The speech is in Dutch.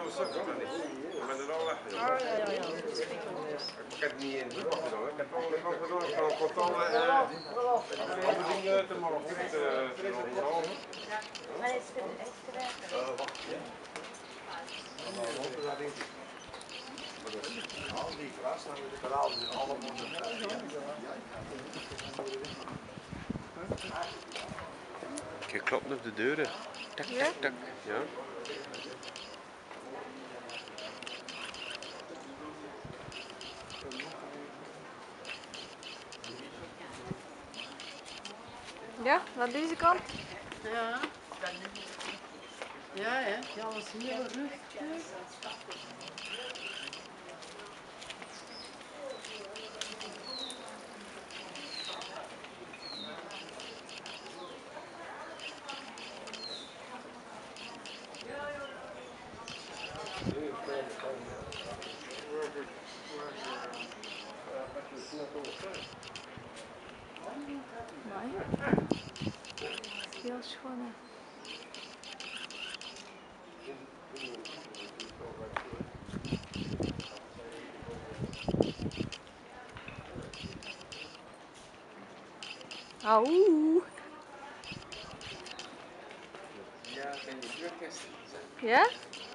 zo kan dat niet. Ik ben er wel weg. Oh, ja. Ik heb het niet in de wacht gedaan. Ik heb alle kanten gedaan. Ik kan controle alle dingen te maken. Maar is het gewerkt? Wacht. Al die gras, dan moet ik er al die allemaal je klopt op de deuren. Tak, tak, tak. Ja. Ja, naar deze kant? Ja. Ja, hè? Ja, alles heel rustig. Mooi. Heel schoon. Hè. Auw. Ja, ben je druk? Ja?